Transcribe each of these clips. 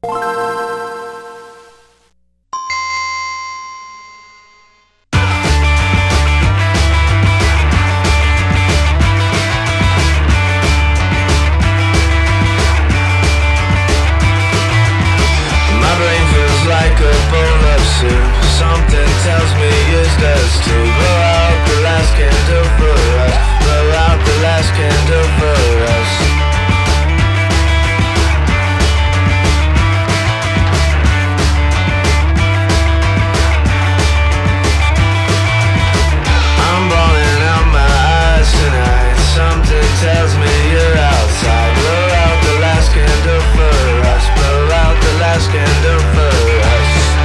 Something tells me yours does too. Blow out the last candle for us. Blow out the last candle for us. I'm bawling out my eyes tonight. Something tells me you're outside. Blow out the last candle for us. Blow out the last candle for us.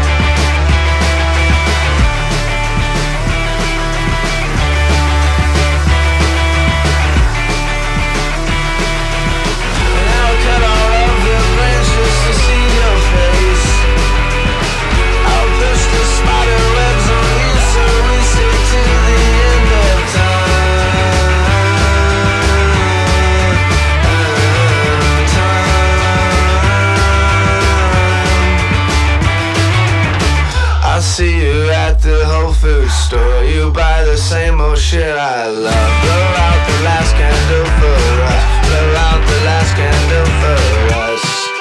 I see you at the Whole Foods store. You buy the same old shit I love. Blow out the last candle for us. Blow out the last candle for us.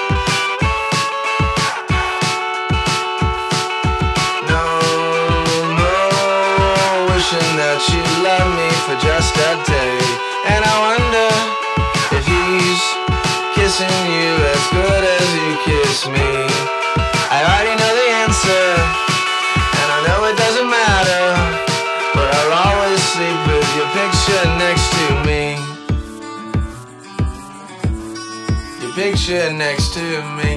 No more wishing that you love me for just a day. And I wonder if he's kissing you as good as you kiss me. I already know the answer. No, it doesn't matter, but I'll always sleep with your picture next to me. Your picture next to me.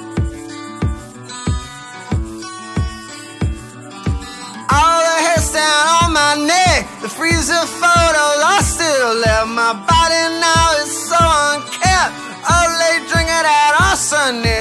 All the hairs down on my neck, the freezer photos I still left. My body now is so unkept. A late drink at Arsenal.